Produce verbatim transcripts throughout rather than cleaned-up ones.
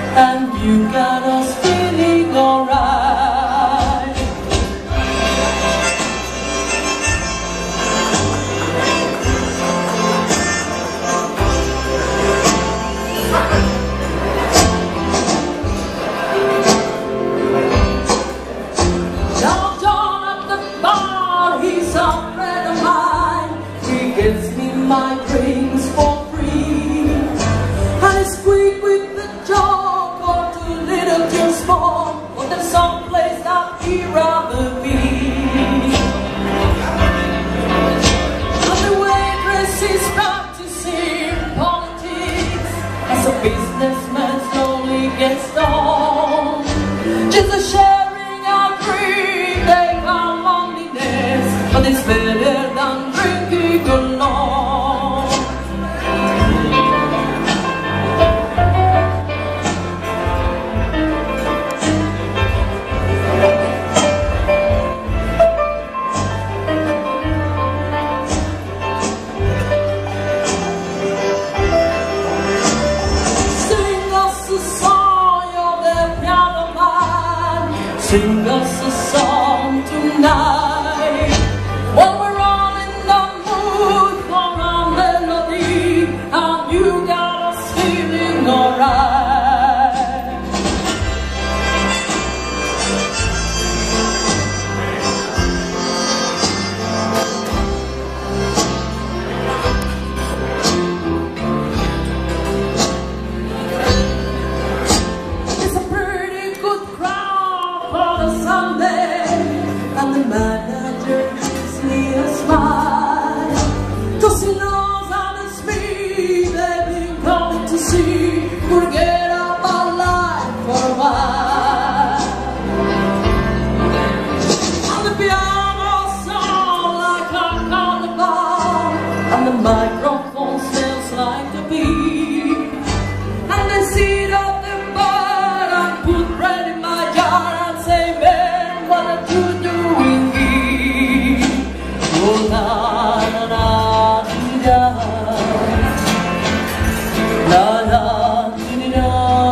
and you got us feeling alright. Now John at the bar, he's a friend of mine. He gives me my drinks for free. I squeak with the joke or too little too small, but there's some place that he'd rather be. And the waitress is practicing politics as a businessman slowly gets on. Just a sharing our drink, they call loneliness, but it's better than drinking alone. Sing us a song tonight, when we're all in the mood for a melody, and you got us feeling alright. It's a pretty good crowd for the Sunday, and the manager gives me a smile, 'cause he knows that it's me they've been coming to see, forget about life for a while. And the piano sounds like a carnival, and the microphone smells like the beat, and they sit up the bar and put bread in my jar and say, man, what are you doing here? Oh, la, la, la, la, la, la, la,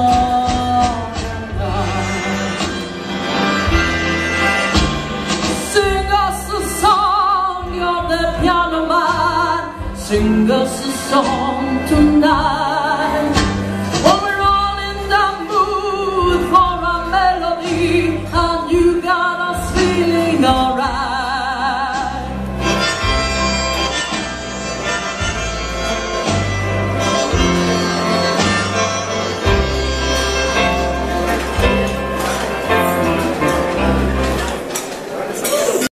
la. Sing us a song, you're the piano man. Sing us a song tonight.